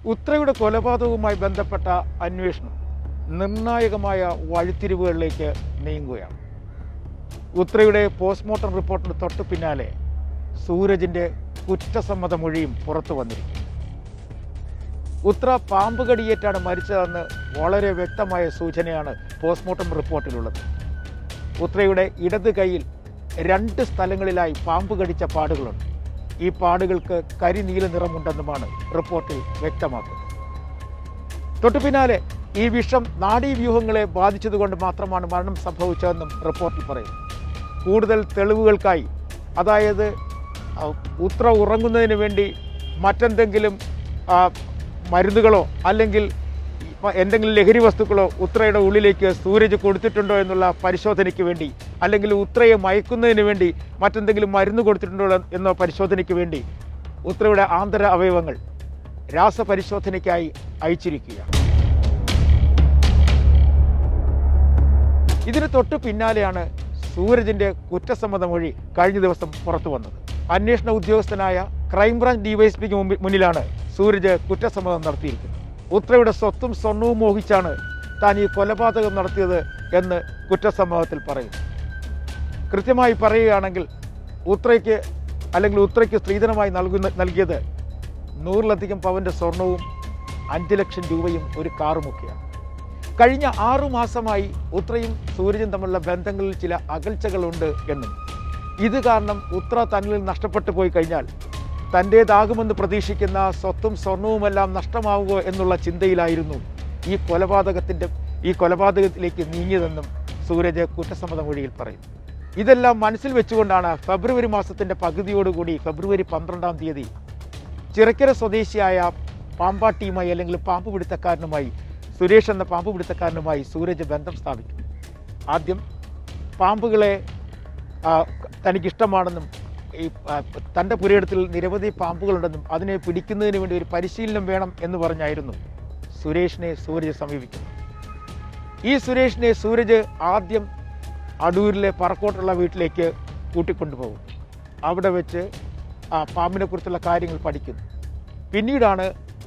ഉത്രയുടെ കൊലപാതകവുമായി ബന്ധപ്പെട്ട അന്വേഷണം നിർണായകമായ വഴിത്തിരിവുകളിലേക്ക് നീങ്ങുകയാണ്. ഉത്രയുടെ പോസ്റ്റ്മോർട്ടം റിപ്പോർട്ടിന് തൊട്ടു പിന്നാലെ സൂരജിൻ്റെ കുറ്റസമ്മത മൊഴിയും പുറത്തു വന്നിരിക്കുന്നു. ഉത്ര പാമ്പ് കടിയേറ്റാണ് മരിച്ചതെന്ന് വളരെ വ്യക്തമായ സൂചനയാണ് പോസ്റ്റ്മോർട്ടം റിപ്പോർട്ടിലുള്ളത്. ഉത്രയുടെ ഇടത് കൈയിൽ 2 സ്ഥലങ്ങളിലായി പാമ്പ് കടിച്ച പാടുകളുണ്ട്. ഈ പാടുകൾക്ക് കരിനീല നിറമുണ്ടെന്നുമാണ് റിപ്പോർട്ടിൽ വ്യക്തമാക്കുന്നത്. തൊട്ടു പിന്നാലെ ഈ വിഷം നാഡീവ്യൂഹങ്ങളെ ബാധിച്ചതുകൊണ്ട് മാത്രമാണ് മരണം സംഭവിച്ചതെന്നും റിപ്പോർട്ടിൽ പറയുന്നു. കൂടുതൽ തെളിവുകൾക്കായി, അതായത് ഉത്ര ഉറങ്ങുന്നതിന് വേണ്ടി മറ്റെന്തെങ്കിലും മരുന്നുകളോ അല്ലെങ്കിൽ എന്തെങ്കിലും ലഹരി വസ്തുക്കളോ ഉത്രയുടെ ഉള്ളിലേക്ക് സൂരജ് കൊടുത്തിട്ടുണ്ടോ എന്നുള്ള പരിശോധനയ്ക്ക് വേണ്ടി, അല്ലെങ്കിൽ ഉത്രയെ മയക്കുന്നതിന് വേണ്ടി മറ്റെന്തെങ്കിലും മരുന്ന് കൊടുത്തിട്ടുണ്ടോ എന്ന പരിശോധനയ്ക്ക് വേണ്ടി ഉത്രയുടെ ആന്തര അവയവങ്ങൾ രാസപരിശോധനയ്ക്കായി അയച്ചിരിക്കുകയാണ്. ഇതിന് തൊട്ടു പിന്നാലെയാണ് സൂരജിൻ്റെ കുറ്റസമ്മത മൊഴി കഴിഞ്ഞ ദിവസം പുറത്തു വന്നത്. അന്വേഷണ ഉദ്യോഗസ്ഥനായ ക്രൈംബ്രാഞ്ച് ഡിവൈഎസ്പിക്ക് മുന്നിലാണ് സൂരജ് കുറ്റസമ്മതം നടത്തിയിരിക്കുന്നത്. ഉത്രയുടെ സ്വത്തും സ്വർണവും മോഹിച്ചാണ് താൻ ഈ കൊലപാതകം നടത്തിയത് എന്ന് കുറ്റസമ്മതത്തിൽ പറയുന്നു. കൃത്യമായി പറയുകയാണെങ്കിൽ ഉത്രയ്ക്ക് സ്ത്രീധനമായി നൽകിയത് 100-ലധികം പവൻ്റെ സ്വർണവും 5 ലക്ഷം രൂപയും ഒരു കാറുമൊക്കെയാണ്. കഴിഞ്ഞ 6 മാസമായി ഉത്രയും സൂരജും തമ്മിലുള്ള ബന്ധങ്ങളിൽ ചില അകൽച്ചകളുണ്ട് എന്നും ഇത് കാരണം ഉത്ര തന്നിൽ നഷ്ടപ്പെട്ടു പോയി കഴിഞ്ഞാൽ തൻ്റേതാകുമെന്ന് പ്രതീക്ഷിക്കുന്ന സ്വത്തും സ്വർണവുമെല്ലാം നഷ്ടമാവുക എന്നുള്ള ചിന്തയിലായിരുന്നു ഈ കൊലപാതകത്തിലേക്ക് നീങ്ങിയതെന്നും സൂരജ് കുറ്റസമ്മത മൊഴിയിൽ പറയുന്നു. ഇതെല്ലാം മനസ്സിൽ വെച്ചുകൊണ്ടാണ് ഫെബ്രുവരി മാസത്തിൻ്റെ പകുതിയോടുകൂടി ഫെബ്രുവരി 12-ാം തീയതി ചിറക്കര സ്വദേശിയായ പാമ്പാട്ടിയുമായി അല്ലെങ്കിൽ പാമ്പ് പിടുത്തക്കാരനുമായി സുരേഷ് എന്ന പാമ്പ് പിടുത്തക്കാരനുമായി സൂരജ് ബന്ധം സ്ഥാപിക്കുന്നു. ആദ്യം പാമ്പുകളെ തനിക്കിഷ്ടമാണെന്നും തൻ്റെ പുരയിടത്തിൽ നിരവധി പാമ്പുകളുണ്ടെന്നും അതിനെ പിടിക്കുന്നതിന് വേണ്ടി ഒരു പരിശീലനം വേണം എന്ന് പറഞ്ഞായിരുന്നു സുരേഷിനെ സൂരജ് സമീപിക്കുന്നത്. ഈ സുരേഷിനെ സൂരജ് ആദ്യം അടൂരിലെ പറക്കോട്ടുള്ള വീട്ടിലേക്ക് കൂട്ടിക്കൊണ്ടുപോകും. അവിടെ വെച്ച് പാമ്പിനെ കുറിച്ചുള്ള കാര്യങ്ങൾ പഠിക്കുന്നു. പിന്നീടാണ്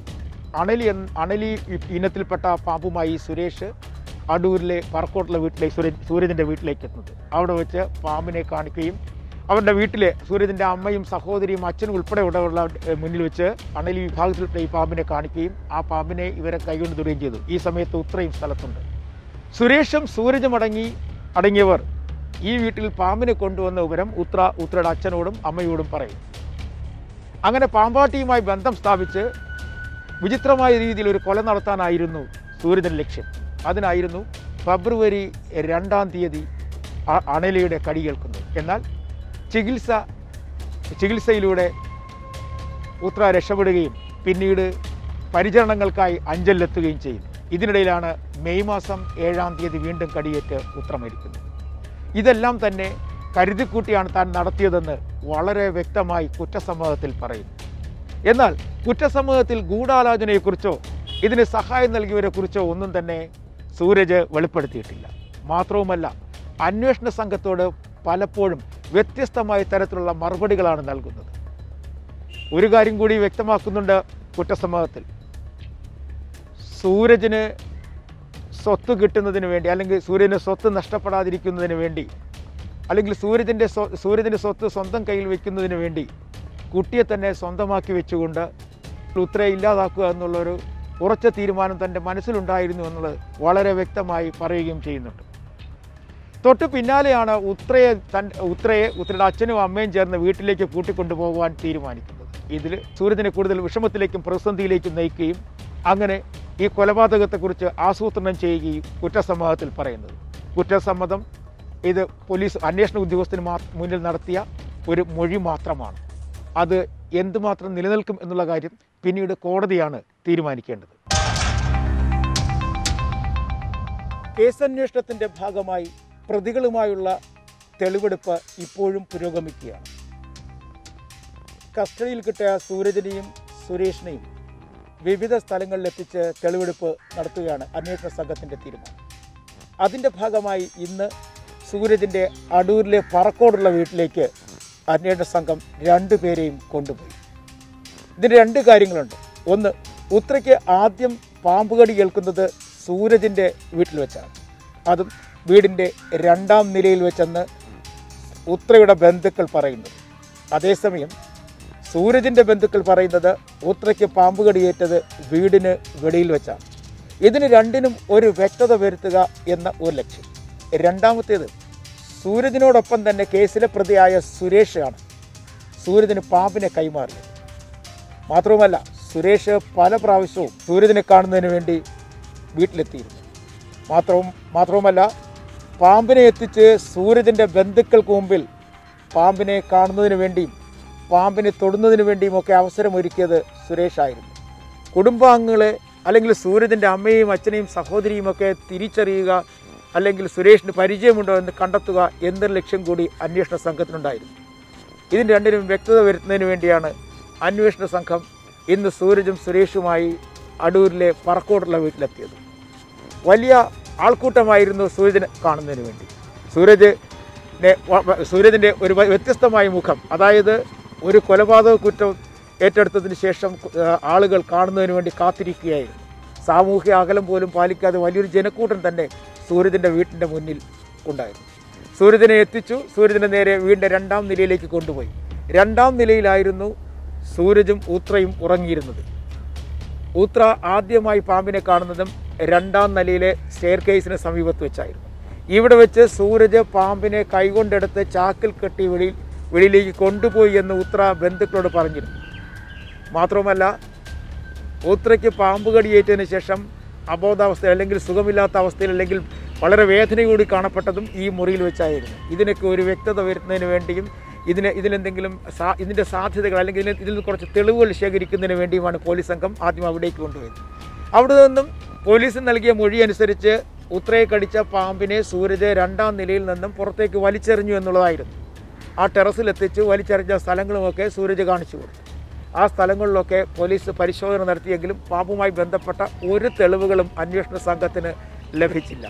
അണലി ഇനത്തിൽപ്പെട്ട പാമ്പുമായി സുരേഷ് അടൂരിലെ പറക്കോട്ടുള്ള വീട്ടിലേക്ക് സൂരജിൻ്റെ വീട്ടിലേക്ക് എത്തുന്നത്. അവിടെ വെച്ച് പാമ്പിനെ കാണിക്കുകയും അവരുടെ വീട്ടിലെ സൂരജിൻ്റെ അമ്മയും സഹോദരിയും അച്ഛനും ഉൾപ്പെടെ ഉള്ള മുന്നിൽ വെച്ച് അണലി വിഭാഗത്തിൽപ്പെട്ട ഈ പാമ്പിനെ കാണിക്കുകയും ആ പാമ്പിനെ ഇവരെ കൈകൊണ്ട് തൊടുകയും ചെയ്തു. ഈ സമയത്ത് ഉത്രയും സ്ഥലത്തുണ്ട്. സുരേഷും സൂരജും അടങ്ങിയവർ ഈ വീട്ടിൽ പാമ്പിനെ കൊണ്ടുവന്ന വിവരം ഉത്രയുടെ അച്ഛനോടും അമ്മയോടും പറയും. അങ്ങനെ പാമ്പാട്ടിയുമായി ബന്ധം സ്ഥാപിച്ച് വിചിത്രമായ രീതിയിൽ ഒരു കൊല നടത്താനായിരുന്നു സൂരജിൻ്റെ ലക്ഷ്യം. അതിനായിരുന്നു ഫെബ്രുവരി 2-ാം തീയതി അണലിയുടെ കടി കേൾക്കുന്നത്. എന്നാൽ ചികിത്സയിലൂടെ ഉത്ര രക്ഷപ്പെടുകയും പിന്നീട് പരിചരണങ്ങൾക്കായി അഞ്ചലിലെത്തുകയും ചെയ്യും. ഇതിനിടയിലാണ് മെയ് മാസം 7-ാം തീയതി വീണ്ടും കടിയേറ്റ് ഉത്ര മരിക്കുന്നത്. ഇതെല്ലാം തന്നെ കരുതിക്കൂട്ടിയാണ് താൻ നടത്തിയതെന്ന് വളരെ വ്യക്തമായി കുറ്റസമ്മതത്തിൽ പറയുന്നു. എന്നാൽ കുറ്റസമ്മതത്തിൽ ഗൂഢാലോചനയെക്കുറിച്ചോ ഇതിന് സഹായം നൽകിയവരെക്കുറിച്ചോ ഒന്നും തന്നെ സൂരജ് വെളിപ്പെടുത്തിയിട്ടില്ല. മാത്രവുമല്ല, അന്വേഷണ സംഘത്തോട് പലപ്പോഴും വ്യത്യസ്തമായ തരത്തിലുള്ള മറുപടികളാണ് നൽകുന്നത്. ഒരു കാര്യം കൂടി വ്യക്തമാക്കുന്നുണ്ട് കുറ്റസമ്മതത്തിൽ. സൂരജിന് സ്വത്ത് കിട്ടുന്നതിന് വേണ്ടി, അല്ലെങ്കിൽ സൂര്യന് സ്വത്ത് നഷ്ടപ്പെടാതിരിക്കുന്നതിന് വേണ്ടി, അല്ലെങ്കിൽ സൂരജിൻ്റെ സ്വത്ത് സ്വന്തം കയ്യിൽ വയ്ക്കുന്നതിന് വേണ്ടി കുട്ടിയെ തന്നെ സ്വന്തമാക്കി വെച്ചുകൊണ്ട് ഉത്രയെ ഇല്ലാതാക്കുക എന്നുള്ളൊരു ഉറച്ച തീരുമാനം തൻ്റെ മനസ്സിലുണ്ടായിരുന്നു എന്നുള്ളത് വളരെ വ്യക്തമായി പറയുകയും ചെയ്യുന്നുണ്ട്. തൊട്ട് പിന്നാലെയാണ് ഉത്രയുടെ അച്ഛനും അമ്മയും ചേർന്ന് വീട്ടിലേക്ക് കൂട്ടിക്കൊണ്ടുപോകാൻ തീരുമാനിക്കുന്നത്. ഇതിൽ സൂരജിനെ കൂടുതൽ വിഷമത്തിലേക്കും പ്രതിസന്ധിയിലേക്കും നയിക്കുകയും അങ്ങനെ ഈ കൊലപാതകത്തെക്കുറിച്ച് ആസൂത്രണം ചെയ്യുകയും കുറ്റസമ്മതത്തിൽ പറയുന്നത്. കുറ്റസമ്മതം ഇത് പോലീസ് അന്വേഷണ ഉദ്യോഗസ്ഥന് മുന്നിൽ നടത്തിയ ഒരു മൊഴി മാത്രമാണ്. അത് എന്തുമാത്രം നിലനിൽക്കും എന്നുള്ള കാര്യം പിന്നീട് കോടതിയാണ് തീരുമാനിക്കേണ്ടത്. കേസന്വേഷണത്തിൻ്റെ ഭാഗമായി പ്രതികളുമായുള്ള തെളിവെടുപ്പ് ഇപ്പോഴും പുരോഗമിക്കുകയാണ്. കസ്റ്റഡിയിൽ കിട്ടിയ സൂരജിനെയും സുരേഷിനെയും വിവിധ സ്ഥലങ്ങളിലെത്തിച്ച് തെളിവെടുപ്പ് നടത്തുകയാണ് അന്വേഷണ സംഘത്തിൻ്റെ തീരുമാനം. അതിൻ്റെ ഭാഗമായി ഇന്ന് സൂരജിൻ്റെ അടൂരിലെ പറക്കോടുള്ള വീട്ടിലേക്ക് അന്വേഷണ സംഘം 2 പേരെയും കൊണ്ടുപോയി. ഇതിന് 2 കാര്യങ്ങളുണ്ട്. ഒന്ന്, ഉത്രയ്ക്ക് ആദ്യം പാമ്പുകടി കേൾക്കുന്നത് സൂരജിൻ്റെ വീട്ടിൽ വെച്ചാണ്. അതും വീടിൻ്റെ 2ാം നിലയിൽ വെച്ചെന്ന് ഉത്രയുടെ ബന്ധുക്കൾ പറയുന്നത്. അതേസമയം സൂരജിൻ്റെ ബന്ധുക്കൾ പറയുന്നത് ഉത്രയ്ക്ക് പാമ്പുകടിയേറ്റത് വീടിന് വെളിയിൽ വെച്ചാണ്. ഇതിന് രണ്ടിനും ഒരു വ്യക്തത വരുത്തുക എന്ന ഒരു ലക്ഷ്യം. രണ്ടാമത്തേത്, സൂരജിനോടൊപ്പം തന്നെ കേസിലെ പ്രതിയായ സുരേഷാണ് സൂരജിന് പാമ്പിനെ കൈമാറിയത്. മാത്രവുമല്ല, സുരേഷ് പല പ്രാവശ്യവും സൂരജിനെ കാണുന്നതിന് വേണ്ടി വീട്ടിലെത്തിയിരുന്നു. മാത്രവുമല്ല, പാമ്പിനെ എത്തിച്ച് സൂരജിൻ്റെ ബന്ധുക്കൾക്ക് മുമ്പിൽ പാമ്പിനെ കാണുന്നതിന് വേണ്ടിയും പാമ്പിനെ തൊടുന്നതിന് വേണ്ടിയുമൊക്കെ അവസരമൊരുക്കിയത് സുരേഷായിരുന്നു. കുടുംബാംഗങ്ങളെ അല്ലെങ്കിൽ സൂരജിൻ്റെ അമ്മയും അച്ഛനെയും സഹോദരിയുമൊക്കെ തിരിച്ചറിയുക, അല്ലെങ്കിൽ സുരേഷിന് പരിചയമുണ്ടോ എന്ന് കണ്ടെത്തുക എന്നൊരു ലക്ഷ്യം കൂടി അന്വേഷണ സംഘത്തിനുണ്ടായിരുന്നു. ഇതിന് രണ്ടിനും വ്യക്തത വരുത്തുന്നതിന് വേണ്ടിയാണ് അന്വേഷണ സംഘം ഇന്ന് സൂരജും സുരേഷുമായി അടൂരിലെ പറക്കോടുള്ള വീട്ടിലെത്തിയത്. വലിയ ആൾക്കൂട്ടമായിരുന്നു സൂരജിനെ കാണുന്നതിന് വേണ്ടി. സൂരജിൻ്റെ ഒരു വ്യത്യസ്തമായ മുഖം, അതായത് ഒരു കൊലപാതക കുറ്റം ഏറ്റെടുത്തതിന് ശേഷം ആളുകൾ കാണുന്നതിന് വേണ്ടി കാത്തിരിക്കുകയായിരുന്നു. സാമൂഹ്യ അകലം പോലും പാലിക്കാതെ വലിയൊരു ജനക്കൂട്ടം തന്നെ സൂരജിൻ്റെ വീട്ടിൻ്റെ മുന്നിൽ ഉണ്ടായിരുന്നു. സൂരജിനെ എത്തിച്ചു. സൂരജിനെ നേരെ വീടിൻ്റെ 2ാം നിലയിലേക്ക് കൊണ്ടുപോയി. 2ാം നിലയിലായിരുന്നു സൂരജും ഉത്രയും ഉറങ്ങിയിരുന്നത്. ഉത്ര ആദ്യമായി പാമ്പിനെ കാണുന്നതും 2ാം നിലയിലെ സ്റ്റെയർ കേസിന് സമീപത്ത് വെച്ചായിരുന്നു. ഇവിടെ വെച്ച് സൂരജ് പാമ്പിനെ കൈകൊണ്ടെടുത്ത് ചാക്കിൽ കെട്ടി വെളിയിലേക്ക് കൊണ്ടുപോയി എന്ന് ഉത്ര ബന്ധുക്കളോട് പറഞ്ഞിരുന്നു. മാത്രവുമല്ല, ഉത്രയ്ക്ക് പാമ്പ് കടിയേറ്റതിന് ശേഷം അബോധാവസ്ഥ അല്ലെങ്കിൽ സുഖമില്ലാത്ത അവസ്ഥയിൽ അല്ലെങ്കിൽ വളരെ വേദനയോടി കാണപ്പെട്ടതും ഈ മുറിയിൽ വെച്ചായിരുന്നു. ഇതിനൊക്കെ ഒരു വ്യക്തത വരുത്തുന്നതിന് വേണ്ടിയും ഇതിൻ്റെ സാധ്യതകൾ അല്ലെങ്കിൽ ഇതിൽ നിന്ന് കുറച്ച് തെളിവുകൾ ശേഖരിക്കുന്നതിന് വേണ്ടിയുമാണ് പോലീസ് സംഘം ആദ്യം അവിടേക്ക് കൊണ്ടുപോയത്. അവിടെ നിന്നും പോലീസിന് നൽകിയ മൊഴി അനുസരിച്ച് ഉത്രയെ കടിച്ച പാമ്പിനെ സൂരജ് 2ാം നിലയിൽ നിന്നും പുറത്തേക്ക് വലിച്ചെറിഞ്ഞു എന്നുള്ളതായിരുന്നു. ആ ടെറസിലെത്തിച്ച് വലിച്ചെറിഞ്ഞ സ്ഥലങ്ങളുമൊക്കെ സൂരജ് കാണിച്ചു കൊടുത്തു. ആ സ്ഥലങ്ങളിലൊക്കെ പോലീസ് പരിശോധന നടത്തിയെങ്കിലും പാമ്പുമായി ബന്ധപ്പെട്ട ഒരു തെളിവുകളും അന്വേഷണ സംഘത്തിന് ലഭിച്ചില്ല.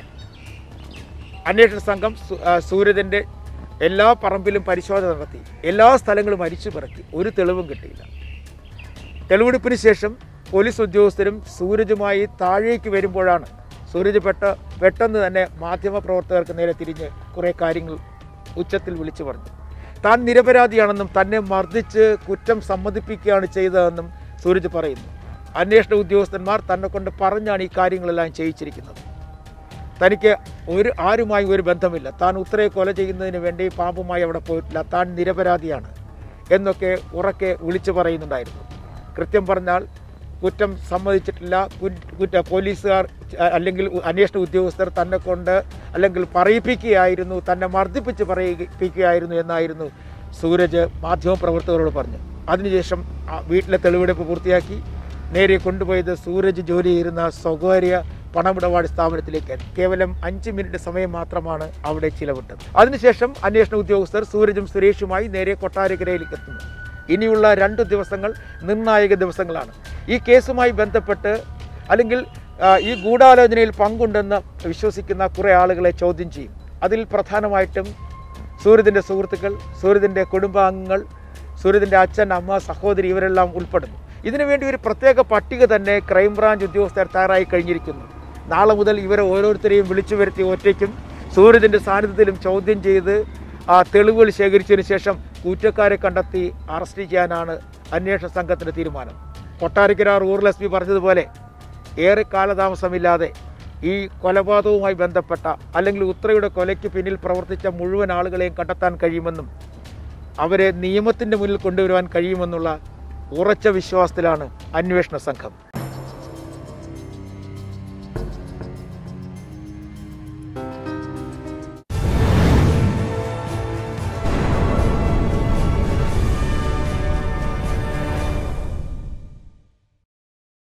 അന്വേഷണ സംഘം സൂരജിൻ്റെ എല്ലാ പറമ്പിലും പരിശോധന നടത്തി. എല്ലാ സ്ഥലങ്ങളും അരിച്ചു പിറക്കി. ഒരു തെളിവും കിട്ടിയില്ല. തെളിവെടുപ്പിന് ശേഷം പോലീസ് ഉദ്യോഗസ്ഥരും സൂരജുമായി താഴേക്ക് വരുമ്പോഴാണ് സൂരജ് പെട്ടെന്ന് തന്നെ മാധ്യമപ്രവർത്തകർക്ക് നേരെ തിരിഞ്ഞ് കുറേ കാര്യങ്ങൾ ഉച്ചത്തിൽ വിളിച്ചു പറഞ്ഞു. താൻ നിരപരാധിയാണെന്നും തന്നെ മർദ്ദിച്ച് കുറ്റം സമ്മതിപ്പിക്കുകയാണ് ചെയ്തതെന്നും സൂരജ് പറയുന്നു. അന്വേഷണ ഉദ്യോഗസ്ഥന്മാർ തന്നെ കൊണ്ട് പറഞ്ഞാണ് ഈ കാര്യങ്ങളെല്ലാം ചെയ്യിച്ചിരിക്കുന്നത്. തനിക്ക് ആരുമായി ഒരു ബന്ധമില്ല, താൻ ഉത്രയെ കൊല ചെയ്യുന്നതിന് വേണ്ടി പാമ്പുമായി അവിടെ പോയിട്ടില്ല, താൻ നിരപരാധിയാണ് എന്നൊക്കെ ഉറക്കെ വിളിച്ചു പറയുന്നുണ്ടായിരുന്നു. കൃത്യം പറഞ്ഞാൽ കുറ്റം സമ്മതിച്ചിട്ടില്ല. പോലീസുകാർ അല്ലെങ്കിൽ അന്വേഷണ ഉദ്യോഗസ്ഥർ തന്നെ കൊണ്ട് അല്ലെങ്കിൽ പറയിപ്പിക്കുകയായിരുന്നു, തന്നെ മർദ്ദിപ്പിച്ച് പറയിപ്പിക്കുകയായിരുന്നു എന്നായിരുന്നു സൂരജ് മാധ്യമപ്രവർത്തകരോട് പറഞ്ഞു. അതിനുശേഷം വീട്ടിലെ തെളിവെടുപ്പ് പൂർത്തിയാക്കി നേരെ കൊണ്ടുപോയത് സൂരജ് ജോലി ചെയ്യുന്ന സ്വകാര്യ പണമിടപാട് സ്ഥാപനത്തിലേക്ക്. കേവലം 5 മിനിറ്റ് സമയം മാത്രമാണ് അവിടെ ചിലവിട്ടത്. അതിനുശേഷം അന്വേഷണ ഉദ്യോഗസ്ഥർ സൂരജും സുരേഷുമായി നേരെ കൊട്ടാരക്കരയിലേക്ക് എത്തുന്നു. ഇനിയുള്ള 2 ദിവസങ്ങൾ നിർണായക ദിവസങ്ങളാണ്. ഈ കേസുമായി ബന്ധപ്പെട്ട് അല്ലെങ്കിൽ ഈ ഗൂഢാലോചനയിൽ പങ്കുണ്ടെന്ന് വിശ്വസിക്കുന്ന കുറേ ആളുകളെ ചോദ്യം ചെയ്യും. അതിൽ പ്രധാനമായിട്ടും സൂരജിൻ്റെ സുഹൃത്തുക്കൾ, സൂരജിൻ്റെ കുടുംബാംഗങ്ങൾ, സൂരജിൻ്റെ അച്ഛൻ, അമ്മ, സഹോദരി ഇവരെല്ലാം ഉൾപ്പെടുന്നു. ഇതിനുവേണ്ടി ഒരു പ്രത്യേക പട്ടിക തന്നെ ക്രൈംബ്രാഞ്ച് ഉദ്യോഗസ്ഥർ തയ്യാറായി കഴിഞ്ഞിരിക്കുന്നു. നാളെ മുതൽ ഇവരെ ഓരോരുത്തരെയും വിളിച്ചു വരുത്തി ഒറ്റയ്ക്കും സൂരജിൻ്റെ സാന്നിധ്യത്തിലും ചോദ്യം ചെയ്ത് തെളിവുകൾ ശേഖരിച്ചതിന് ശേഷം കുറ്റക്കാരെ കണ്ടെത്തി അറസ്റ്റ് ചെയ്യാനാണ് അന്വേഷണ സംഘത്തിൻ്റെ തീരുമാനം. കൊട്ടാരക്കര റൂറൽ എസ് പി പറഞ്ഞതുപോലെ ഏറെ കാലതാമസമില്ലാതെ ഈ കൊലപാതകവുമായി ബന്ധപ്പെട്ട അല്ലെങ്കിൽ ഉത്രയുടെ കൊലയ്ക്ക് പിന്നിൽ പ്രവർത്തിച്ച മുഴുവൻ ആളുകളെയും കണ്ടെത്താൻ കഴിയുമെന്നും അവരെ നിയമത്തിൻ്റെ മുന്നിൽ കൊണ്ടുവരുവാൻ കഴിയുമെന്നുള്ള ഉറച്ച വിശ്വാസത്തിലാണ് അന്വേഷണ സംഘം.